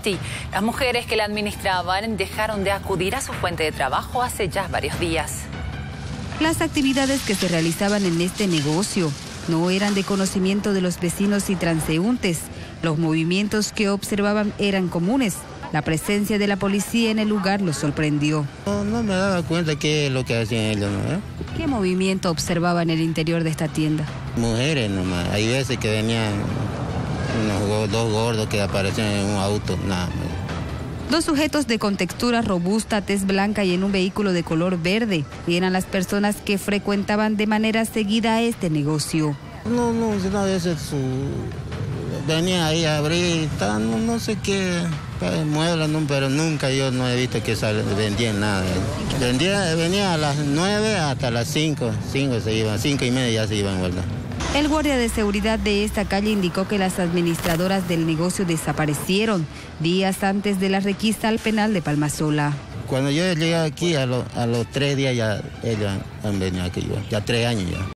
Piti. Las mujeres que la administraban dejaron de acudir a su fuente de trabajo hace ya varios días. Las actividades que se realizaban en este negocio no eran de conocimiento de los vecinos y transeúntes. Los movimientos que observaban eran comunes. La presencia de la policía en el lugar los sorprendió. No me daba cuenta qué es lo que hacían ellos, ¿no? ¿Qué movimiento observaba en el interior de esta tienda? Mujeres nomás. Hay veces que venían dos gordos que aparecían en un auto, nada. Dos sujetos de contextura robusta, tez blanca y en un vehículo de color verde eran las personas que frecuentaban de manera seguida este negocio. No, a veces venía ahí a abrir, no sé qué, muebles, no, pero nunca yo no he visto que vendían nada. Venía a las 9 hasta las 5 se iban, 5:30 ya se iban, ¿verdad? El guardia de seguridad de esta calle indicó que las administradoras del negocio desaparecieron días antes de la requisa al penal de Palmasola. Cuando yo llegué aquí, a los 3 días ya ellos han venido aquí, ya 3 años ya.